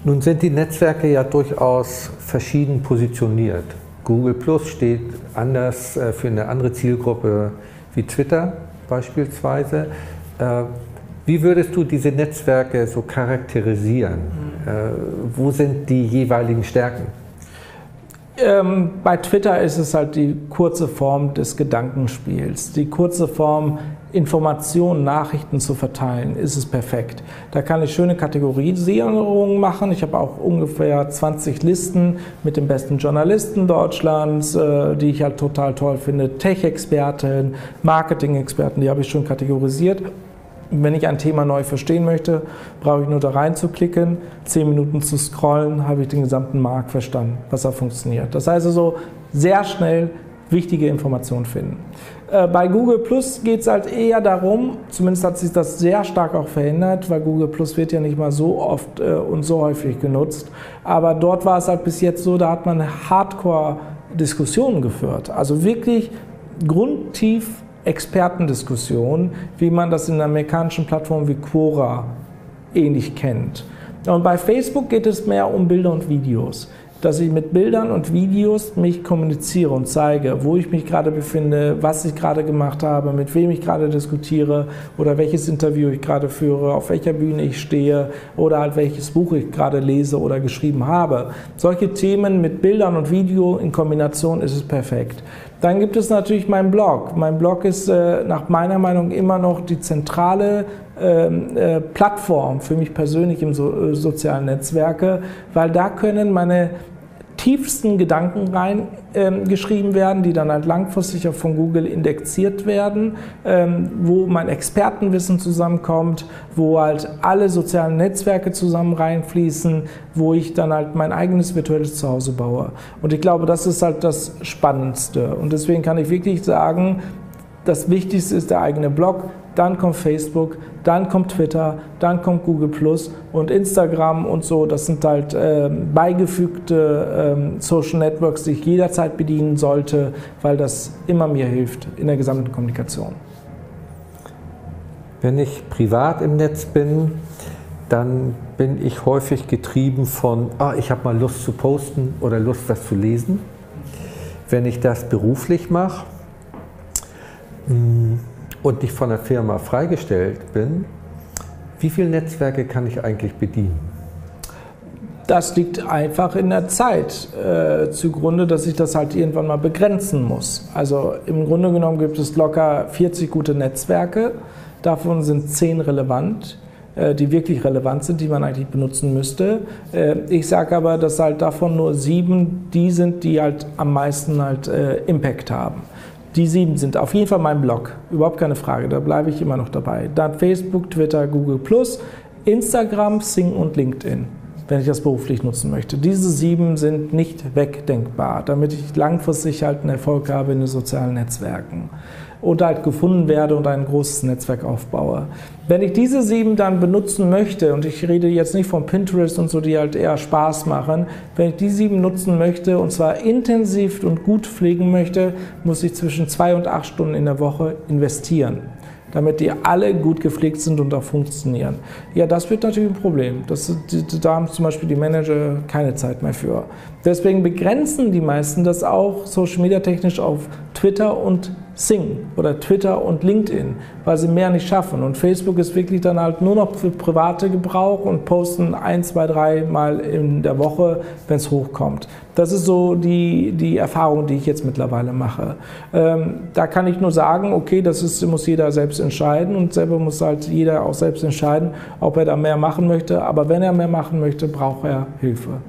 Nun sind die Netzwerke ja durchaus verschieden positioniert. Google Plus steht anders für eine andere Zielgruppe wie Twitter beispielsweise. Wie würdest du diese Netzwerke so charakterisieren? Wo sind die jeweiligen Stärken? Bei Twitter ist es halt die kurze Form des Gedankenspiels. Die kurze Form, Informationen, Nachrichten zu verteilen, ist es perfekt. Da kann ich schöne Kategorisierungen machen. Ich habe auch ungefähr 20 Listen mit den besten Journalisten Deutschlands, die ich halt total toll finde. Tech-Experten, Marketing-Experten, die habe ich schon kategorisiert. Wenn ich ein Thema neu verstehen möchte, brauche ich nur da rein zu klicken, 10 Minuten zu scrollen, habe ich den gesamten Markt verstanden, was da funktioniert. Das heißt also, sehr schnell wichtige Informationen finden. Bei Google Plus geht es halt eher darum, zumindest hat sich das sehr stark auch verändert, weil Google Plus wird ja nicht mal so oft und so häufig genutzt, aber dort war es halt bis jetzt so, da hat man Hardcore-Diskussionen geführt, also wirklich grundtief Expertendiskussion, wie man das in amerikanischen Plattformen wie Quora ähnlich kennt. Und bei Facebook geht es mehr um Bilder und Videos, dass ich mit Bildern und Videos mich kommuniziere und zeige, wo ich mich gerade befinde, was ich gerade gemacht habe, mit wem ich gerade diskutiere oder welches Interview ich gerade führe, auf welcher Bühne ich stehe oder halt welches Buch ich gerade lese oder geschrieben habe. Solche Themen mit Bildern und Video in Kombination ist es perfekt. Dann gibt es natürlich meinen Blog. Mein Blog ist nach meiner Meinung immer noch die zentrale Plattform für mich persönlich im sozialen Netzwerke, weil da können meine tiefsten Gedanken reingeschrieben werden, die dann halt langfristig auch von Google indexiert werden, wo mein Expertenwissen zusammenkommt, wo halt alle sozialen Netzwerke zusammen reinfließen, wo ich dann halt mein eigenes virtuelles Zuhause baue. Und ich glaube, das ist halt das Spannendste. Und deswegen kann ich wirklich sagen, das Wichtigste ist der eigene Blog, dann kommt Facebook, dann kommt Twitter, dann kommt Google Plus und Instagram und so. Das sind halt beigefügte Social Networks, die ich jederzeit bedienen sollte, weil das immer mir hilft in der gesamten Kommunikation. Wenn ich privat im Netz bin, dann bin ich häufig getrieben von, ich habe mal Lust zu posten oder Lust, was zu lesen. Wenn ich das beruflich mache, und nicht von der Firma freigestellt bin, wie viele Netzwerke kann ich eigentlich bedienen? Das liegt einfach in der Zeit zugrunde, dass ich das halt irgendwann mal begrenzen muss. Also im Grunde genommen gibt es locker 40 gute Netzwerke, davon sind 10 relevant, die wirklich relevant sind, die man eigentlich benutzen müsste. Ich sage aber, dass halt davon nur 7 die sind, die halt am meisten halt Impact haben. Die 7 sind auf jeden Fall mein Blog, überhaupt keine Frage, da bleibe ich immer noch dabei. Dann Facebook, Twitter, Google+, Instagram, Xing und LinkedIn, wenn ich das beruflich nutzen möchte. Diese 7 sind nicht wegdenkbar, damit ich langfristig halt einen Erfolg habe in den sozialen Netzwerken und halt gefunden werde und ein großes Netzwerk aufbaue. Wenn ich diese 7 dann benutzen möchte, und ich rede jetzt nicht von Pinterest und so, die halt eher Spaß machen, wenn ich die 7 nutzen möchte und zwar intensiv und gut pflegen möchte, muss ich zwischen 2 und 8 Stunden in der Woche investieren, damit die alle gut gepflegt sind und auch funktionieren. Ja, das wird natürlich ein Problem. Da haben zum Beispiel die Manager keine Zeit mehr für. Deswegen begrenzen die meisten das auch social media technisch auf Twitter und Xing oder Twitter und LinkedIn, weil sie mehr nicht schaffen. Und Facebook ist wirklich dann halt nur noch für private Gebrauch und posten 1, 2, 3 Mal in der Woche, wenn es hochkommt. Das ist so die Erfahrung, die ich jetzt mittlerweile mache. Da kann ich nur sagen, okay, muss jeder selbst entscheiden und selber muss halt jeder auch selbst entscheiden, ob er da mehr machen möchte. Aber wenn er mehr machen möchte, braucht er Hilfe.